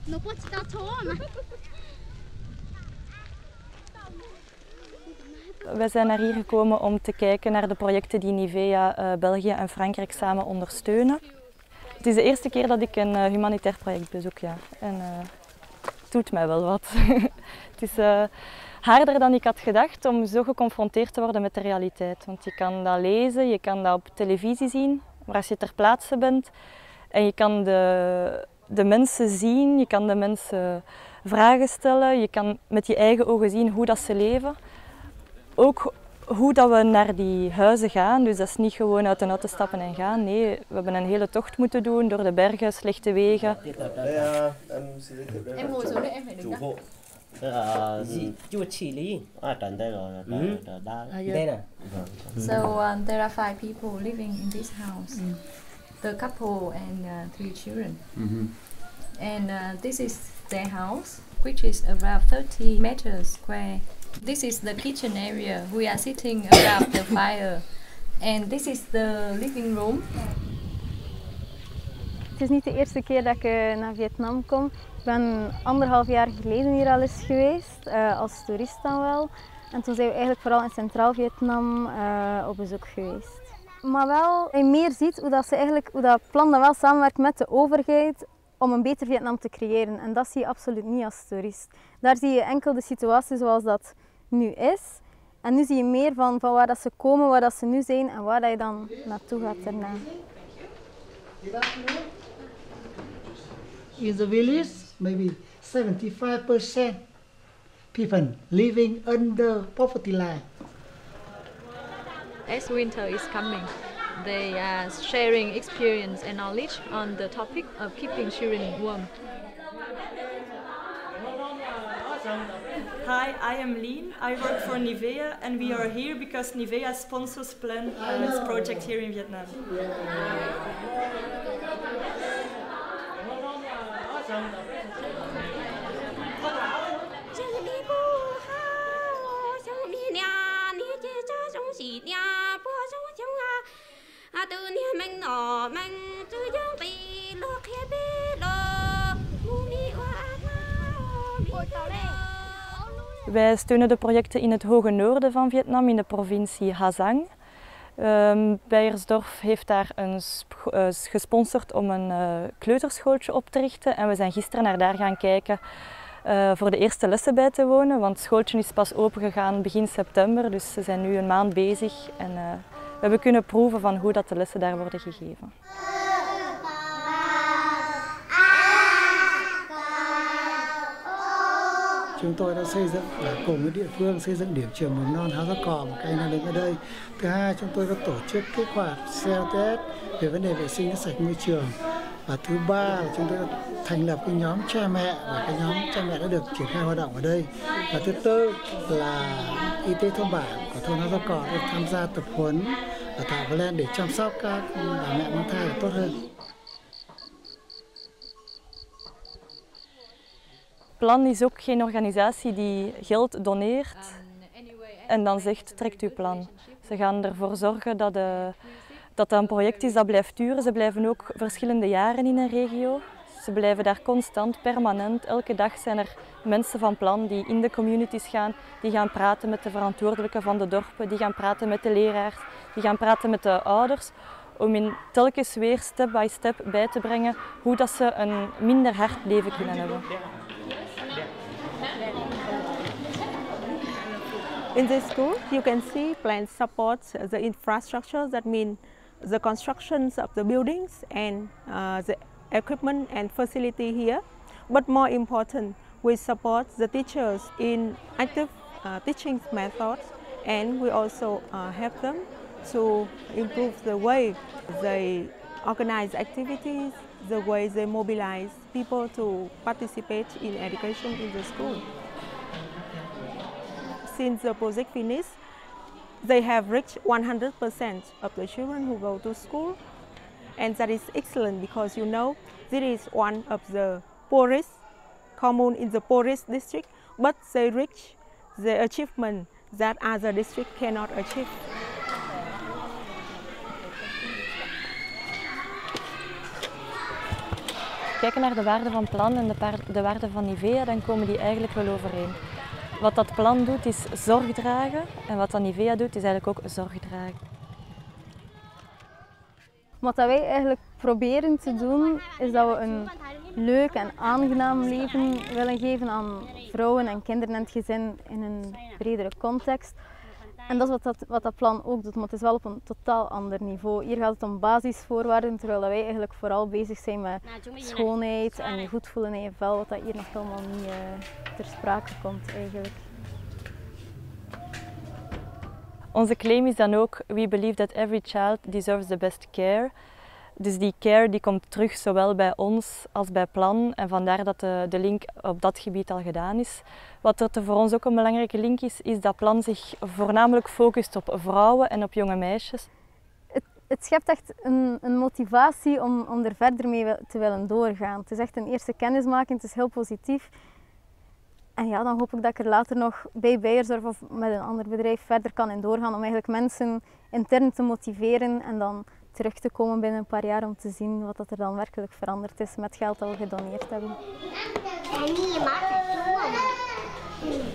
Wij zijn naar hier gekomen om te kijken naar de projecten die Nivea, België en Frankrijk samen ondersteunen. Het is de eerste keer dat ik een humanitair project bezoek, ja. En het doet mij wel wat. Het is harder dan ik had gedacht om zo geconfronteerd te worden met de realiteit. Want je kan dat lezen, je kan dat op televisie zien, maar als je ter plaatse bent en je kan de mensen zien, je kan de mensen vragen stellen, je kan met je eigen ogen zien hoe dat ze leven. Ook hoe dat we naar die huizen gaan, dus dat is niet gewoon uit een auto stappen en gaan. Nee, we hebben een hele tocht moeten doen door de bergen, slechte wegen. So there are 5 people living in this house. The couple and 3 children. And this is their house, which is about 30 meters square. This is the kitchen area. We are sitting around the fire. And this is the living room. Het is niet de eerste keer dat ik naar Vietnam kom. Ik ben 1,5 jaar geleden hier al eens geweest, als toerist dan wel. En toen zijn we eigenlijk vooral in Centraal Vietnam op bezoek geweest. Maar wel, je meer ziet hoe dat plan dan wel samenwerkt met de overheid om een beter Vietnam te creëren. En dat zie je absoluut niet als toerist. Daar zie je enkel de situatie zoals dat nu is. En nu zie je meer van waar dat ze komen, waar dat ze nu zijn en waar dat je dan naartoe gaat daarna. In the village, maybe 75% people living under poverty line. As winter is coming, they are sharing experience and knowledge on the topic of keeping children warm. Hi, I am Lien. I work for Nivea and we are here because Nivea sponsors Plan this project here in Vietnam. Wij steunen de projecten in het hoge noorden van Vietnam, in de provincie Ha Giang. Beiersdorf heeft daar gesponsord om een kleuterschooltje op te richten en we zijn gisteren naar daar gaan kijken voor de eerste lessen bij te wonen, want het schooltje is pas opengegaan begin september, dus ze zijn nu een maand bezig en we hebben kunnen proeven van hoe dat de lessen daar worden gegeven. Chúng tôi đã xây dựng cùng với địa phương xây dựng điểm trường mầm non Há Gió Cò một cây năng đứng ở đây. Thứ hai, chúng tôi đã tổ chức kích hoạt CLTS về vấn đề vệ sinh nước sạch môi trường. Và thứ ba là chúng tôi đã thành lập cái nhóm cha mẹ và cái nhóm cha mẹ đã được triển khai hoạt động ở đây. Và thứ tư là y tế thôn bản của thôn Há Gió Cò đã tham gia tập huấn ở Thảo Vân Lan để chăm sóc các bà mẹ mang thai tốt hơn. Plan is ook geen organisatie die geld doneert en dan zegt trekt uw plan. Ze gaan ervoor zorgen dat dat een project is dat blijft duren. Ze blijven ook verschillende jaren in een regio. Ze blijven daar constant, permanent. Elke dag zijn er mensen van plan die in de communities gaan, die gaan praten met de verantwoordelijken van de dorpen, die gaan praten met de leraars, die gaan praten met de ouders, om in telkens weer step by step bij te brengen hoe dat ze een minder hard leven kunnen hebben. In this school, you can see Plan supports the infrastructure, that means the constructions of the buildings and the equipment and facility here. But more important, we support the teachers in active teaching methods, and we also help them to improve the way they organize activities, the way they mobilize people to participate in education in the school. Since the project finished, they have reached 100% of the children who go to school, and that is excellent because you know this is one of the poorest commune in the poorest district, but they reach the achievement that other districts cannot achieve. kijken naar de waarden van Plan en de waarden van Nivea, dan komen die eigenlijk wel overeen. Wat dat Plan doet is zorg dragen en wat dat Nivea doet is eigenlijk ook zorg dragen. Wat wij eigenlijk proberen te doen is dat we een leuk en aangenaam leven willen geven aan vrouwen en kinderen en het gezin in een bredere context. En dat is wat dat plan ook doet, maar het is wel op een totaal ander niveau. Hier gaat het om basisvoorwaarden, terwijl wij eigenlijk vooral bezig zijn met schoonheid en je goed voelen in je vel, wat dat hier nog helemaal niet ter sprake komt eigenlijk. Onze claim is dan ook, we believe that every child deserves the best care. Dus die care die komt terug zowel bij ons als bij Plan en vandaar dat de link op dat gebied al gedaan is. Wat er voor ons ook een belangrijke link is, is dat Plan zich voornamelijk focust op vrouwen en op jonge meisjes. Het schept echt een motivatie om er verder mee te willen doorgaan. Het is echt een eerste kennismaking, het is heel positief. En ja, dan hoop ik dat ik er later nog bij Beiersdorf of met een ander bedrijf verder kan in doorgaan om eigenlijk mensen intern te motiveren en dan terug te komen binnen een paar jaar om te zien wat er dan werkelijk veranderd is met geld dat we gedoneerd hebben.